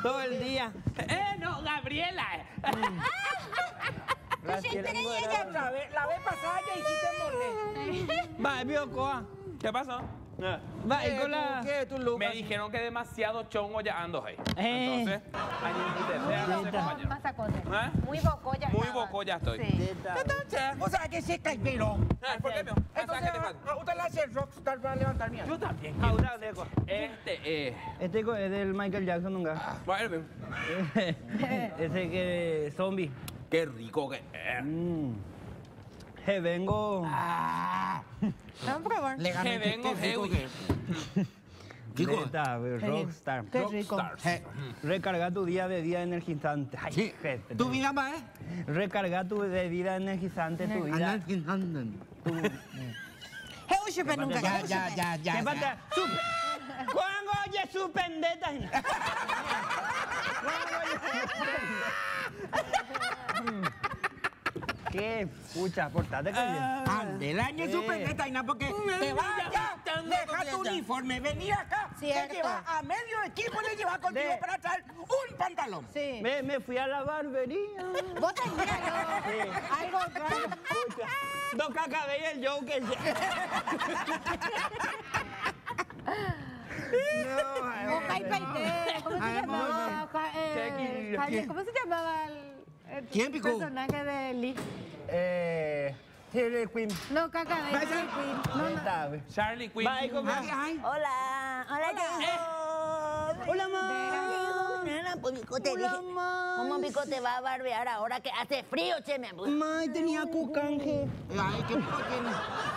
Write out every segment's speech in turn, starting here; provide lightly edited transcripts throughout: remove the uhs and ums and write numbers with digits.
Todo el día. No, Gabriela. La vez pasada ya hiciste morder. Va, vio coa. ¿Qué pasó? Va, y con la... ¿Qué tú, Lucas? Me dijeron que demasiado chongo ya ando ahí. Eh. Entonces, No, pasa cosas. ¿Eh? Muy bocoya. Muy estaba. boco ya estoy. Sí. O sea, que se caipiró. ¿Por qué, mío? Entonces, usted le hace rockstar para levantar miedo. Yo también. Ahora, dejo. Este es. Este es del Michael Jackson, nunca. Bueno, mío. Ese que zombie. Qué rico que es. Je vengo. Vamos a probar. Le gané. Que vengo, que Neta, Rockstar. Qué rico. Recarga tu día de vida energizante. Ay, Sí. jefe. Tu vida va, Recarga tu de vida energizante, tu vida. Ya. ¿Qué pasa? ¿Cuándo oye su pendeta? ¿Qué? Pucha, portate con bien. Ande, el año es súper neta, y nada, porque te vaya, deja tu uniforme, venir acá, Cierto. te lleva a medio equipo, le lleva contigo De- para traer un pantalón. Sí. Me fui a la barbería. Vos también, algo raro. Pucha. Dos cacabé y el Joker. No, O Jai Paité. ¿Cómo se Ay, llamaba? ¿Cómo se llamaba el ¿Quién picó? personaje de Lee? Harley Quinn. No, caca de Harley Quinn. No, no. Neta, güey. Charlie Quinn. Va, ahí como- Hola, Hola, ma. Nena, pues Pico te dije. ¿Cómo Pico te va a barbear ahora que hace frío, che, mi amor? May, tenía cucanje. Ay, qué pico tiene.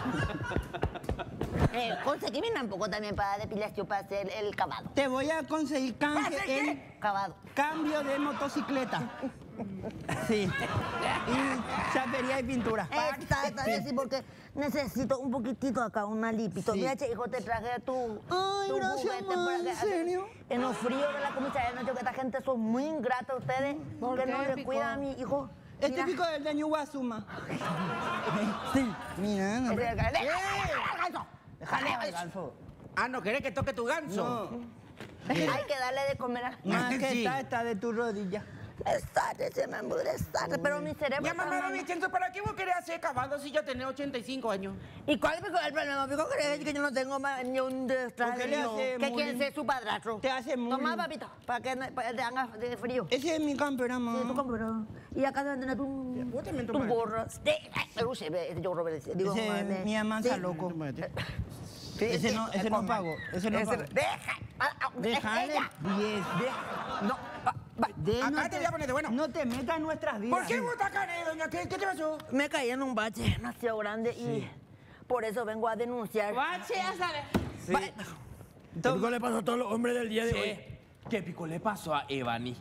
Conseguime un poco también para depilación para hacer el cavado. Te voy a conseguir canje en Cavado. cambio de motocicleta. Sí. Y chapería y pintura. Exacto, sí, porque necesito un poquitito acá, un alipito. Sí. Mira, che, hijo, te traje tu Gracias, juguete ma, para que ¿en serio? En los fríos de la comisaría de noche, que esta gente son muy ingrata ustedes, ¿Por que qué, no le Pico? cuidan a mi hijo. Este Mira. pico es el de Ñuguazuma. Sí. Mira, no. Déjale al ganso. Déjale al ganso. Ah, ¿no querés que toque tu ganso? No. Hay que darle de comer a... Más que Sí. está de tu rodilla. Desastre, se me embudre, desastre, pero mi cerebro... Ya, está mamá, mal. Vicente, ¿para qué vos querés hacer cavado si ya tenés 85 años? ¿Y cuál es el problema? Pico, crees que yo no tengo más ni un ¿Por qué le hace que bullying? quiere ser su padrastro. Te hace Toma, bullying. papito, para que te haga de frío. Ese es mi campera, Sí, tu mamá. compró. Y acá deben tener tu... Vos también Tu tomás. gorro. Pero se ve, yo gorro, digo... Ese madre. es mi amansa Sí. loco. Sí, Ese sí, no el pagó. comal. Ese no pagó. Deja. Dejale Ella. 10. No, Acá te voy a poner de bueno. No te metas en nuestras vidas. ¿Por qué vos estás acá, doña? ¿Qué te pasó? me caí en un bache demasiado grande y por eso vengo a denunciar. Bache, ya sabes. Toma. le pasó a todos los hombres del día ¿Qué pico le pasó a Evany?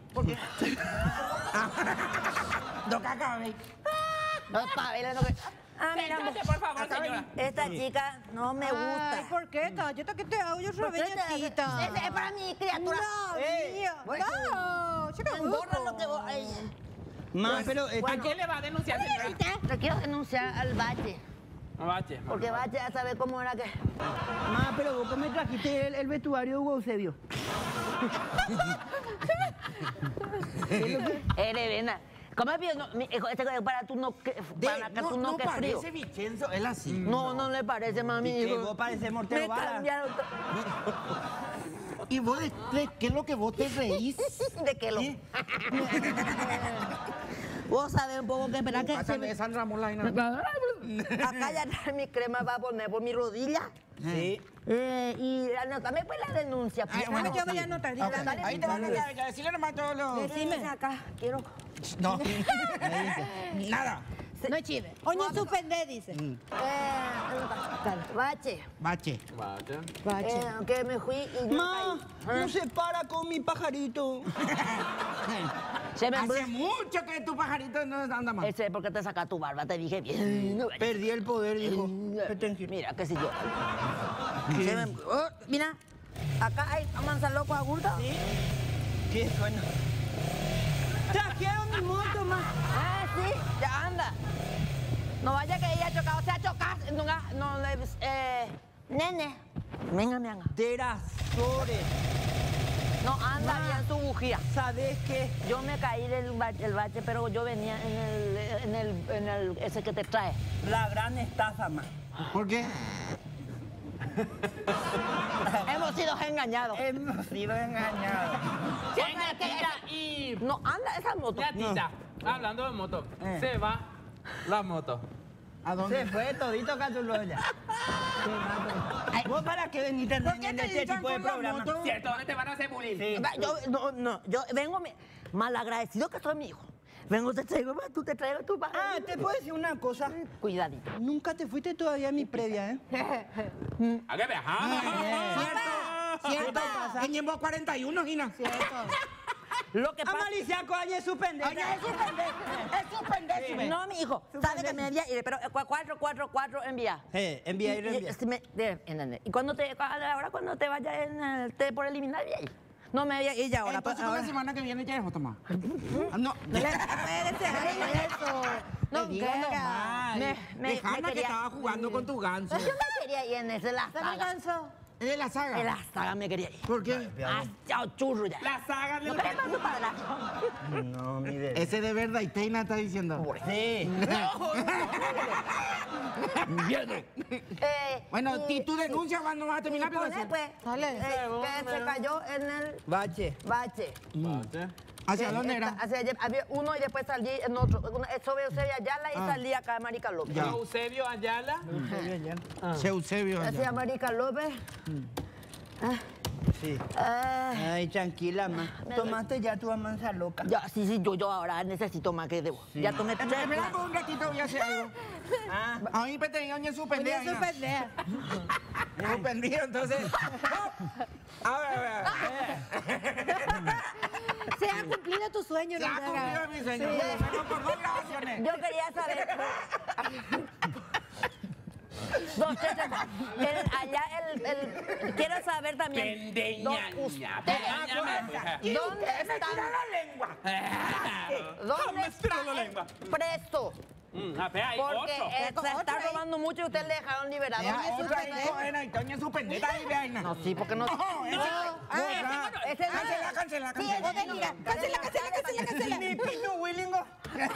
Doca acá, ve. No, pabela, no que... Ah, mira, Sentate, por favor, acá señora. ven. Esta chica no me gusta. Ay, ¿por qué? Cállate, que te hago yo ¿Por qué te haces? robelletita. Es para mi criatura. No, mío. bueno. No, yo me Borra lo que vos... Ay. Ma, pero ¿A quién le va a denunciar, señora? Te quiero denunciar al Bache. Bache. Porque Bache ya sabe cómo era que... ma, pero vos que me trajiste el vestuario de Hugo Eusebio. Elena, ¿cómo es bien? No, hijo, para tú no que, para que tú no que frío. parece Vicenzo, él así. No le parece, mami. Y que hijo. vos pareces Mortero Me Vara. cambiaron ¿Y vos de qué es lo que vos te reís? de que lo... Vos sabés un poco que esperar que... Pásame de Sandra Molaina. Acá ya mi crema va a poner por mi rodilla. Sí. Y anótame pues la denuncia. Ay, pues. bueno, yo voy a anotar. Ok, ahí te van a ya decirle nomás a todos los... Decime acá, quiero... No. Nada. No es chive. Oño suspende, dice. Bache. Bache. Que me fui y yo Ma, caí. no se para con mi pajarito. Se me Hace mucho que tu pajarito no anda más. Ese es porque te saca tu barba, te dije bien. Perdí el poder, dijo. Mira, qué sé yo. Se me- oh, mira, acá hay manzaloco agurda. ¿Sí? Qué bueno. Trajeron mi moto, ma. Ah, sí, ya anda. No vaya que ella ha chocado, se ha chocado. No, nene. Venga, mi anga. De Razores. No anda bien su bujía. ¿Sabes qué? Yo me caí del bache, pero yo venía en el ese que te trae. La gran estafa, ma. ¿Por qué? Hemos sido engañados. Hemos sido engañados. Venga, tita, y... No anda esa moto. Ya, tita, hablando de moto, Eh. se va la moto. ¿A dónde? Se fue todito Catulo ya. ¿Vos para qué veniste ¿Por qué en te este echan tipo de con la programa? moto? ¿Cierto? ¿Dónde te van a hacer bullying? Sí. Yo vengo malagradecido que soy mi hijo. Vengo, te traigo, tú te traigo tu padre. Ah, te puedo decir una cosa. Cuidadito. Nunca te fuiste todavía a mi previa, ¿eh? ¿A qué viajamos? ¿Cierto? En Ñembo 41, Gina. Lo que pasa... Amaliciaco, añe suspender. Oye, es suspender. No, mi hijo, sabe que me envía, pero 444 envía. Envía y reenvía. Y cuando ahora cuando te vayas por eliminar, envía ahí. No me voy a ir ya ahora. Entonces, ahora. la semana que viene ya es otra más. No, Puede ser eso. No, digo nomás. Dejana que estaba jugando con tu ganso. Yo me quería ir en ese la ¿Se me saga. cansó? ¿Es de la saga? En la saga me quería ir. ¿Por qué? Ah, chao, churro ya. La saga ¿No del... querés para tu padrastro? No, mi bebé. Ese de verdad y Teina está diciendo. Sí. Bueno, ¿y tu denuncia cuando vas a terminar? Y pone, pues, que se cayó en el Bache. bache. ¿Hacia dónde era? Hacia allá, había uno y después salí en otro. Eso veo Eusebio Ayala y salí acá a Marica López. Ya. Eusebio Ayala. Eusebio. Hacia Marica López. Sí. Ah, Ay, tranquila, ma. Tomaste ya tu amansa loca. ya, sí, yo ahora necesito más que debo. Ya tomé tres. Espera por un ratito, voy a hacer algo. Ah, A mí me tenía oye suspendida. Oye, suspender. Suspendido, entonces. A ver. Se ha cumplido tu sueño, Se ha Nunca. cumplido mi sueño. Bueno, por 2 grabaciones. Yo quería saber. Quiero saber también. Pendeñaña. ¿Dónde están la lengua. ¿Dónde Estira la lengua. presto? Hay Porque otro. se está robando mucho y ustedes le dejaron liberado. Ya, otra hijo, era y Toña suspendida ahí, vaina. No, sí, porque no. Ese no. Cancela. Sí, es mentira. Cancela. mi pino Willingo.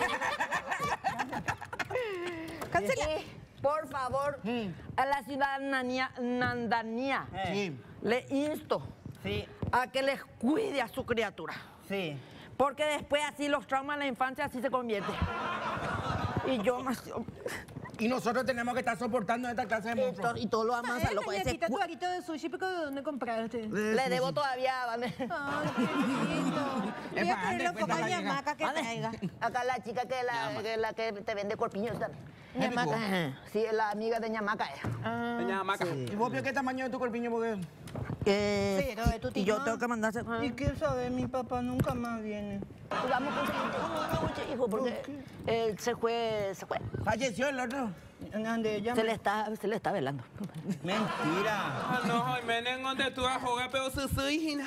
Cancela. Por favor, a la ciudadanía Sí. le insto Sí, a que les cuide a su criatura. sí. Porque después así los traumas en la infancia así se convierten. Y yo más... Y nosotros tenemos que estar soportando esta clase de monstruos. Y todo lo amas a loco. Ese Quita tu arito de sushi, porque ¿de dónde compraste? le debo todavía, ¿vale? Ay, qué lindo. Voy a pedirle un poco a mi hamaca que traiga. Acá la chica la que te vende corpiños también. Ñamaca. Ajá. Sí, es la amiga de Ñamaca. Doña Maca. ¿Y vos, Pio, qué tamaño de tu corpiño? Porque... Pero de tu Y yo timón. tengo que mandarse... ¿Y qué sabe? Mi papá nunca más viene. Vamos a conseguir un hijo porque él se fue. Falleció el otro. ¿Dónde ella? Se le está velando. Mentira. Ah, no, Jaime, ¿en dónde tú vas a jugar? Pero soy hija.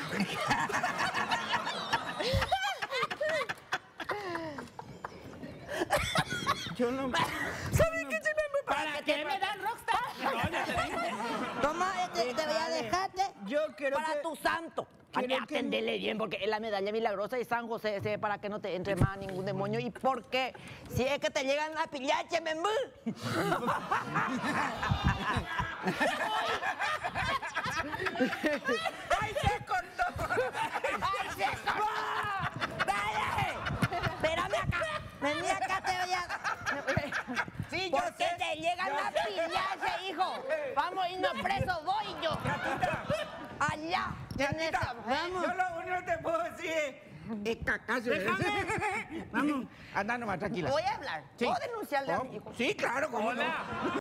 Yo no... ¿Sabes qué se me ¿Para qué me dan rockstar? No, ya te dije. Toma, te voy a dejarte Yo quiero para que... tu santo. Hay que quiero que- atenderle bien porque es la medalla milagrosa y San José ese para que no te entre más ningún demonio. Y porque si es que te llegan a pillache, membú. ¡Ay, se cortó! ¡Ay, se cortó! ¡Dale! Espérame acá. Vení acá, te voy a... Sí, yo Porque sé. te llegan a pillarse, hijo. Vamos a irnos presos, voy yo. Allá. en esa- Yo lo único que te puedo decir es cacazo. Déjame. Vamos. Anda nomás, tranquila. Voy a hablar. Sí. ¿Puedo denunciarle a mi hijo? Sí, claro, cómo no. Hola.